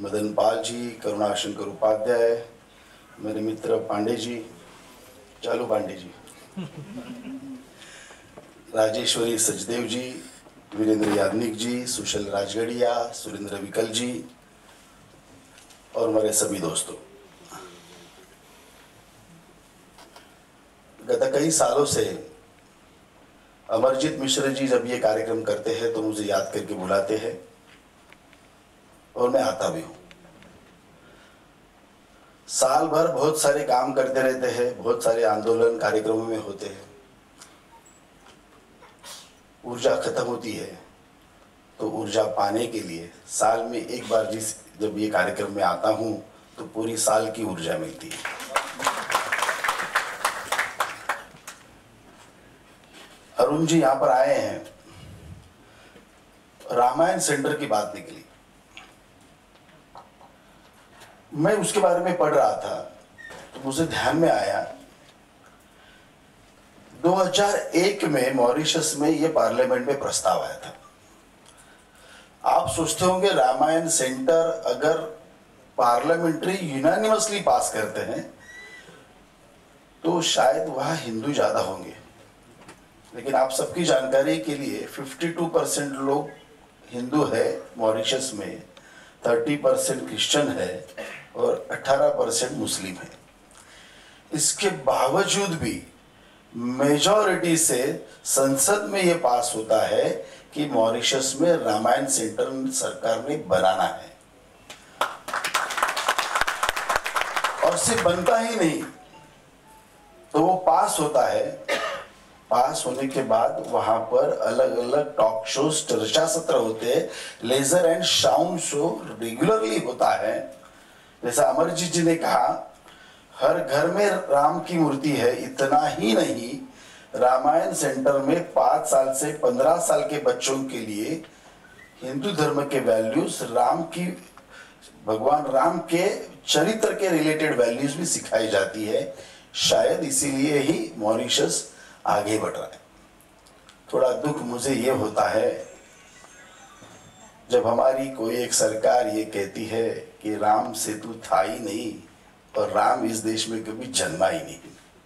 मदन पाल जी, करुणाशंकर उपाध्याय, मेरे मित्र पांडे जी, चालू पांडे जी, राजेश्वरी सचदेव जी, वीरेंद्र यादनिक जी, सुशल राजगढ़िया, सुरेंद्र विकल जी और मेरे सभी दोस्तों। गत कई सालों से अमरजीत मिश्र जी जब ये कार्यक्रम करते हैं तो मुझे याद करके बुलाते हैं और मैं आता भी हूं। साल भर बहुत सारे काम करते रहते हैं, बहुत सारे आंदोलन कार्यक्रमों में होते हैं, ऊर्जा खत्म होती है तो ऊर्जा पाने के लिए साल में एक बार जब ये कार्यक्रम में आता हूं तो पूरी साल की ऊर्जा मिलती है। अरुण जी यहां पर आए हैं, रामायण सेंटर की बात निकली। मैं उसके बारे में पढ़ रहा था तो मुझे ध्यान में आया 2001 में मॉरिशस में ये पार्लियामेंट में प्रस्ताव आया था। आप सोचते होंगे रामायण सेंटर अगर पार्लियामेंट्री यूनानिमसली पास करते हैं तो शायद वहां हिंदू ज्यादा होंगे, लेकिन आप सबकी जानकारी के लिए 52% लोग हिंदू है मॉरिशस में, 30% क्रिश्चियन है और 18% मुस्लिम है। इसके बावजूद भी मेजॉरिटी से संसद में यह पास होता है कि मॉरिशस में रामायण सेंटर सरकार ने बनाना है। और सिर्फ बनता ही नहीं तो वो पास होता है। पास होने के बाद वहां पर अलग अलग टॉक शोज, चर्चा सत्र होते हैं, laser and sound show regularly होता है। जैसा अमरजीत जी ने कहा, हर घर में राम की मूर्ति है। इतना ही नहीं, रामायण सेंटर में 5 साल से 15 साल के बच्चों के लिए हिंदू धर्म के वैल्यूज, राम की, भगवान राम के चरित्र के रिलेटेड वैल्यूज भी सिखाई जाती है। शायद इसीलिए ही मॉरिशस आगे बढ़ रहा है। थोड़ा दुख मुझे ये होता है जब हमारी कोई एक सरकार ये कहती है कि राम सेतु था ही नहीं और राम इस देश में कभी जन्मा ही नहीं।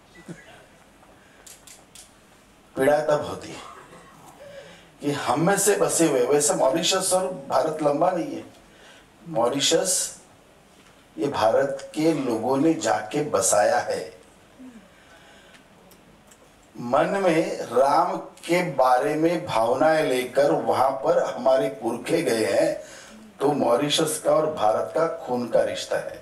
पीड़ा तब होती है कि हम में से बसे हुए, वैसे मॉरिशस और भारत लंबा नहीं है, मॉरिशस ये भारत के लोगों ने जाके बसाया है। मन में राम के बारे में भावनाएं लेकर वहां पर हमारे पुरखे गए हैं, तो मॉरिशस का और भारत का खून का रिश्ता है।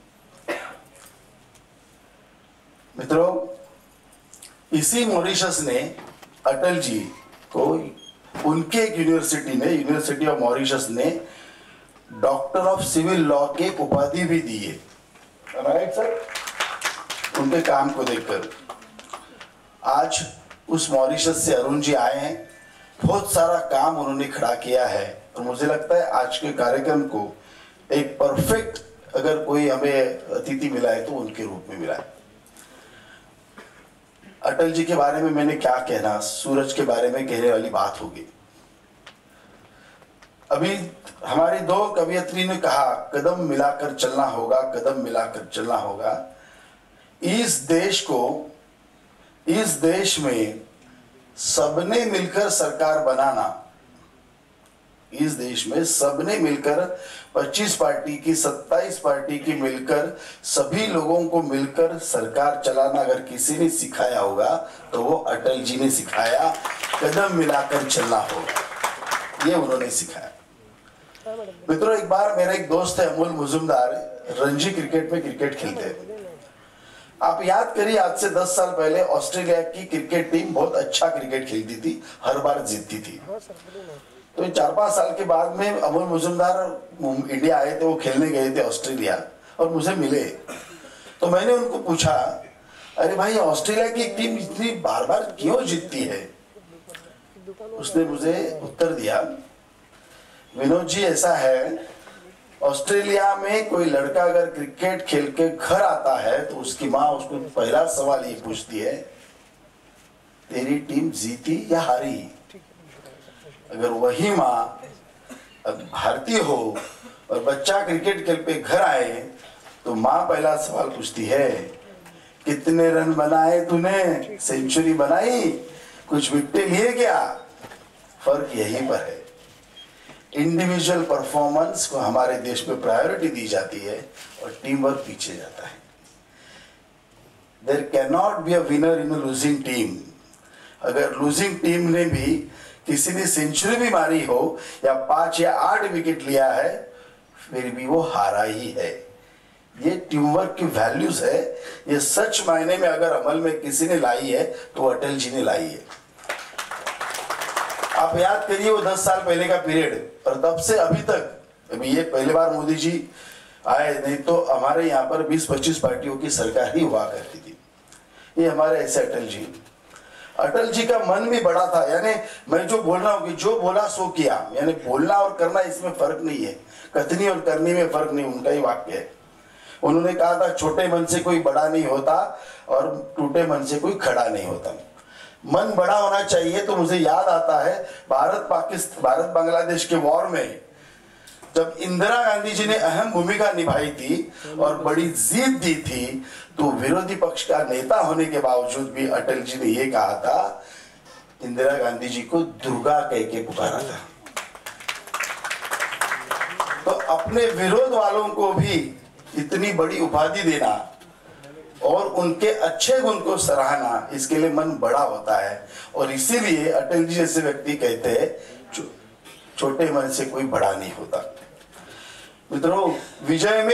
मित्रों, इसी मॉरिशस ने अटल जी को उनके एक यूनिवर्सिटी ने, यूनिवर्सिटी ऑफ मॉरिशस ने डॉक्टर ऑफ सिविल लॉ के उपाधि भी दी है। Right sir? उनके काम को देखकर आज उस मॉरिशस से अरुण जी आए हैं। बहुत सारा काम उन्होंने खड़ा किया है और मुझे लगता है आज के कार्यक्रम को एक परफेक्ट, अगर कोई हमें अतिथि मिला है तो उनके रूप में मिला है। अटल जी के बारे में मैंने क्या कहना, सूरज के बारे में कहने वाली बात होगी। अभी हमारी 2 कवियत्री ने कहा, कदम मिलाकर चलना होगा, कदम मिलाकर चलना होगा। इस देश में सबने मिलकर सरकार बनाना, इस देश में सबने मिलकर 25 पार्टी की, 27 पार्टी की मिलकर, सभी लोगों को मिलकर सरकार चलाना अगर किसी ने सिखाया होगा तो वो अटल जी ने सिखाया। कदम मिलाकर चलना होगा, ये उन्होंने सिखाया। मित्रों, एक बार मेरा एक दोस्त है अमोल मुजुमदार, रणजी क्रिकेट में क्रिकेट खेलते हैं। आप याद करिए, आज से 10 साल पहले ऑस्ट्रेलिया की क्रिकेट टीम बहुत अच्छा क्रिकेट खेलती थी, हर बार जीतती थी। तो 4-5 साल के बाद में अमोल मुजुमदार इंडिया आए थे, वो खेलने गए थे ऑस्ट्रेलिया और मुझे मिले। तो मैंने उनको पूछा, अरे भाई, ऑस्ट्रेलिया की टीम इतनी बार बार क्यों जीतती है? उसने मुझे उत्तर दिया, विनोद जी ऐसा है, ऑस्ट्रेलिया में कोई लड़का अगर क्रिकेट खेल के घर आता है तो उसकी माँ उसको पहला सवाल ये पूछती है, तेरी टीम जीती या हारी? अगर वही माँ भारतीय हो और बच्चा क्रिकेट खेल पे घर आए तो माँ पहला सवाल पूछती है, कितने रन बनाए तूने, सेंचुरी बनाई, कुछ विकेट लिए क्या? फर्क यहीं पर है। इंडिविजुअल परफॉर्मेंस को हमारे देश में प्रायोरिटी दी जाती है और टीम वर्क पीछे जाता है। There can not be a winner in a losing team. अगर लूजिंग टीम ने भी किसी ने सेंचुरी भी मारी हो या 5 या 8 विकेट लिया है, फिर भी वो हारा ही है। ये टीम वर्क की वैल्यूज है। ये सच मायने में अगर अमल में किसी ने लाई है तो अटल जी ने लाई है। आप याद करिए वो 10 साल पहले का पीरियड, और तब से अभी तक, अभी ये पहली बार मोदी जी आए, नहीं तो हमारे यहाँ पर 20-25 पार्टियों की सरकार ही हुआ करती थी। ये हमारे ऐसे अटल जी का मन भी बड़ा था। यानी मैं जो बोल रहा हूँ कि जो बोला सो किया, यानी बोलना और करना इसमें फर्क नहीं है, कथनी और करनी में फर्क नहीं, उनका ही वाक्य है। उन्होंने कहा था छोटे मन से कोई बड़ा नहीं होता और टूटे मन से कोई खड़ा नहीं होता। मन बड़ा होना चाहिए। तो मुझे याद आता है भारत बांग्लादेश के वॉर में जब इंदिरा गांधी जी ने अहम भूमिका निभाई थी और बड़ी जीत दी थी, तो विरोधी पक्ष का नेता होने के बावजूद भी अटल जी ने यह कहा था, इंदिरा गांधी जी को दुर्गा कह के पुकारा था। तो अपने विरोध वालों को भी इतनी बड़ी उपाधि देना और उनके अच्छे गुण को सराहना, इसके लिए मन बड़ा होता है। और इसीलिए अटल जी जैसे व्यक्ति कहते हैं छोटे मन से कोई बड़ा नहीं होता। मित्रों, विजय में